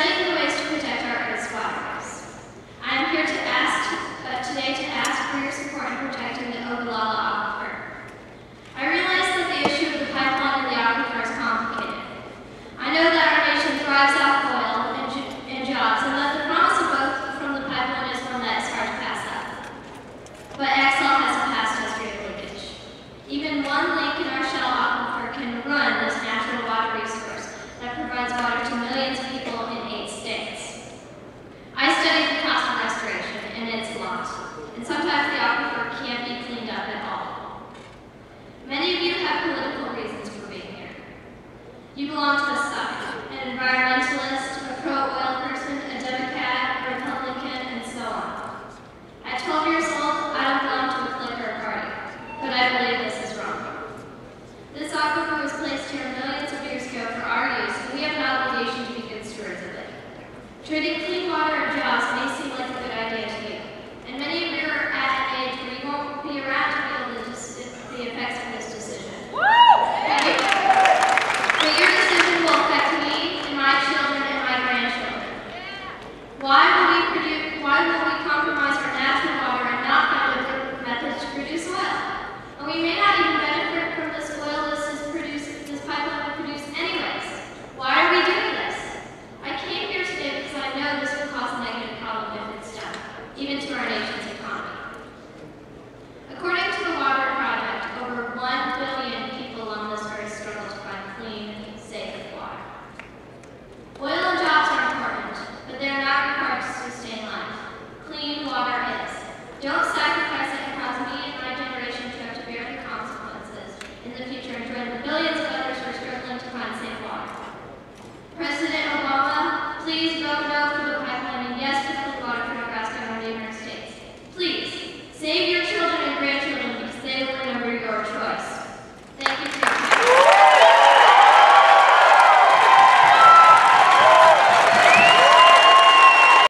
studying the ways to protect our Earth's waterways. I am here today to ask for your support in protecting the Ogallala Aquifer. I realize that the issue of the pipeline and the aquifer is complicated. I know that our nation thrives off oil and jobs, and that the promise of both from the pipeline is one that is hard to pass up. But Axel has a past history of leakage. Even one leak in our shell aquifer can run this natural water resource that provides water to millions of people in 8 states. I studied the cost of restoration, and it's a lot. And sometimes the aquifer can't be cleaned up at all. Many of you have political reasons for being here. You belong to a side, an environmentalist, a pro-oil person, a Democrat, a Republican, and so on. At 12 years old, I don't belong to a clique or a party, but I believe this is wrong. This aquifer was placed here millions of years ago for our use, and we have an obligation to be good stewards of it. Treating clean water